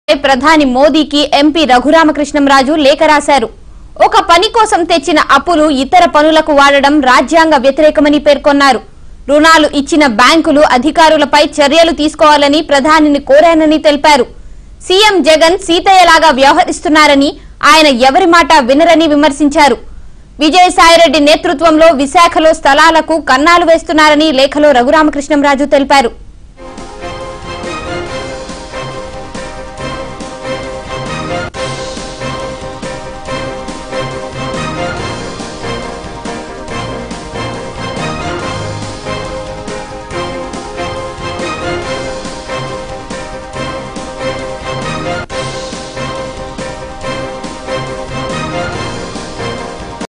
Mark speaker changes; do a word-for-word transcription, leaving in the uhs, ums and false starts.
Speaker 1: ప్రధాని మోదీకి ఎంపీ రఘురామకృష్ణంరాజు లేఖ రాశారు. ఒక పని కోసం తెచ్చిన అప్పులు ఇతర పనులకు వాడడం రాజ్యాంగ వ్యతిరేకమని పేర్కొన్నారు. రుణాలు ఇచ్చిన బ్యాంకులు అధికారులపై చర్యలు తీసుకోవాలని ప్రధానిని కోరానని తెలిపారు. సీఎం జగన్ సీతయ్యలాగా వ్యవహరిస్తున్నారని, ఆయన ఎవరి మాట వినరని విమర్శించారు. విజయసాయిరెడ్డి నేతృత్వంలో విశాఖలో స్థలాలకు కన్నాలు వేస్తున్నారని లేఖలో రఘురామకృష్ణంరాజు తెలిపారు.